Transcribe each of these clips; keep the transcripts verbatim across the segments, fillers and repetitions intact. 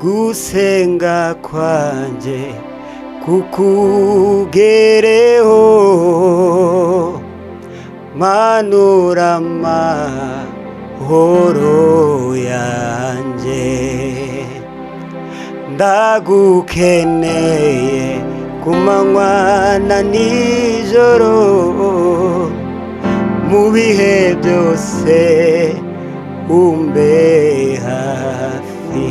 gusenga kwanje kukugereho manura amahoro yanje ndagukeneye ku manywa na nijoro mu bihe byose umbe hafi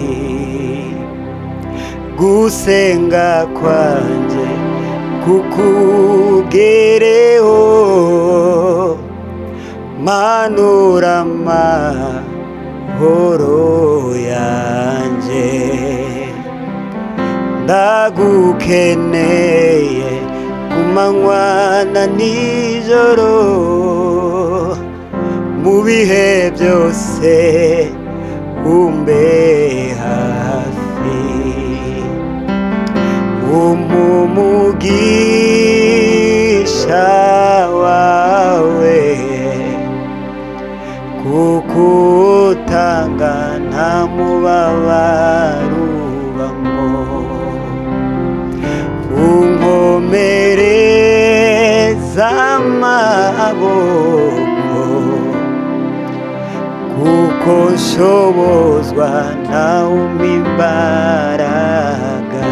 gusenga kwanje kukugereho manura amahoro yanje ndagukeneye ku manywa na nijoro mu bihe byose umbe hafi umumugisha wawe kukutanga nta mubabaro ubamo unkomereza amaboko kuko nshobozwa nawe imbaraga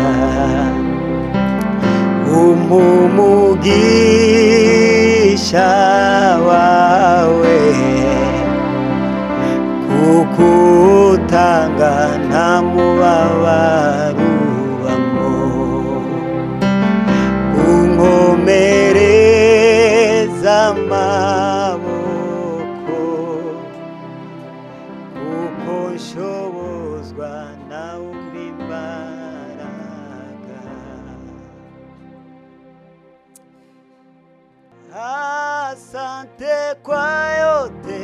umumugisha wawe kukutanga nta mubabaro ubamo unkomereza amaboko kuko nshobozwa nawe imbaraga. Asante kwa yote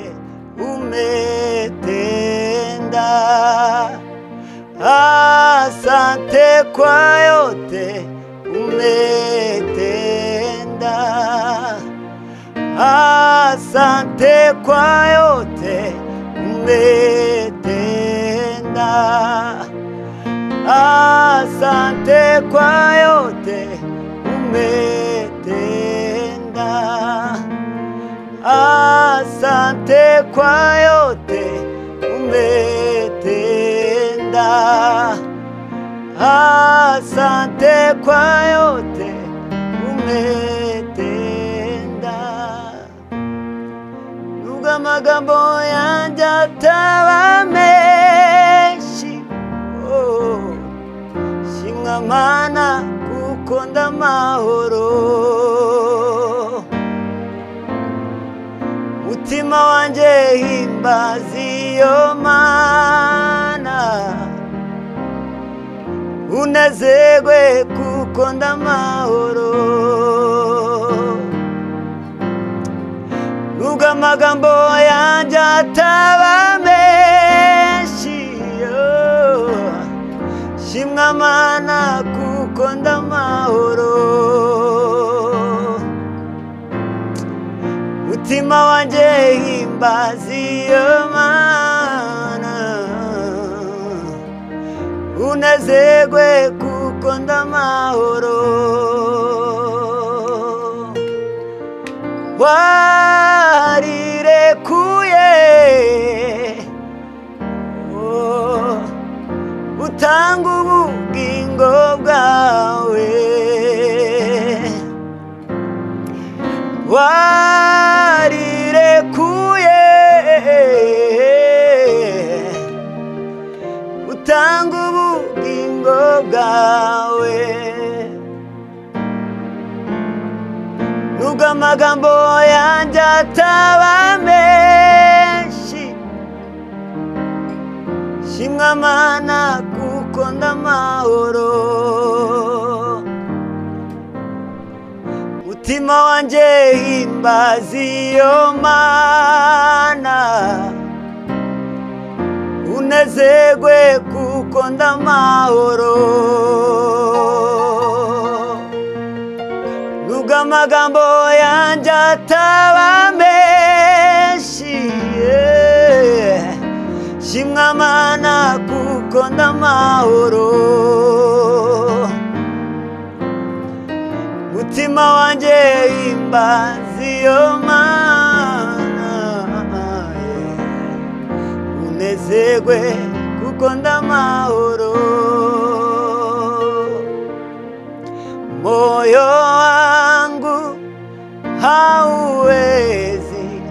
umetenda, asante kwa yote umetenda, asante kwa yote umetenda, asante kwa yote umetenda, asante kwa yote umetenda, asante kwa yote umetenda. Nubwo amagambo yanjye ataba menshi, oh, shimwa Mana kuko ndamahoro. Mutima wanje himbaza iyo Mana, unezerwe kuko ndamahoro. Nubwo amagambo yanjye ataba menshi, oh, shimwa Mana kuko ndamahoro. Mutima wanje himbaza iyo Mana, unezerwe kuko ndamahoro. Warirekuye, oh, utanga ubugingo bwawe, warirekuye utanga ubugingo bwawe. Nubwo amagambo yanjye ataba menshi, shimwa Mana kuko ndamahoro. Mutima wanje himbaza iyo Mana, unezerwe kuko ndamahoro. Nubwo amagambo yanjye ataba menshi, yeah, shimwa Mana kuko ndamahoro. amahoro. Mutima wanje himbaza iyo Mana, unezerwe kuko ndamahoro. Moyo wangu hauwezi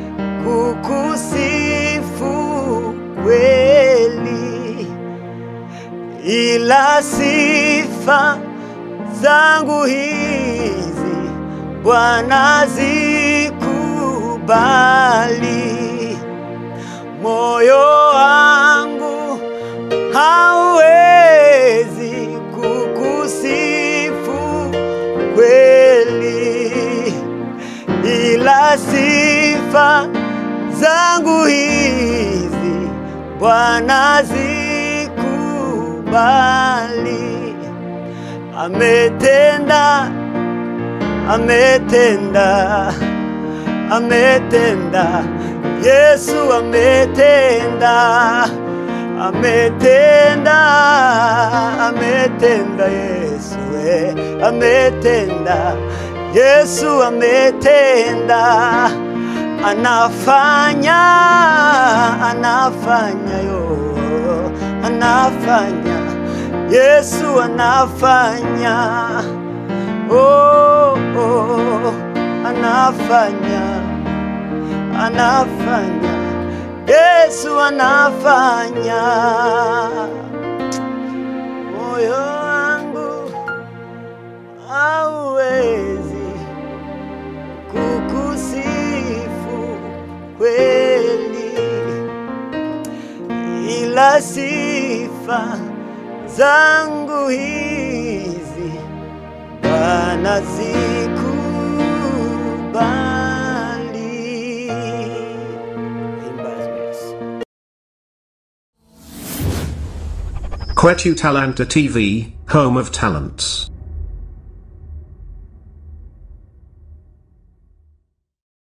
kukusifu kweli, ila sifa zangu hizi Bwana zikubali. Moyo wangu hauwezi kukusifu kweli, ila sifa zangu hizi Bwana zikubali. Ametenda, ametenda, ametenda, Yesu ametenda, ametenda, ametenda, Yesu eh, ametenda, Yesu ametenda, anafanya, anafanya yo, anafanya, Yesu anafanya, oh, oh, anafanya, anafanya, Yesu anafanya. Moyo wangu hauwezi kukusifu kweli, ila sifa zangu hizi Bwana zikubali. Kwetu Talanta T V, home of talents.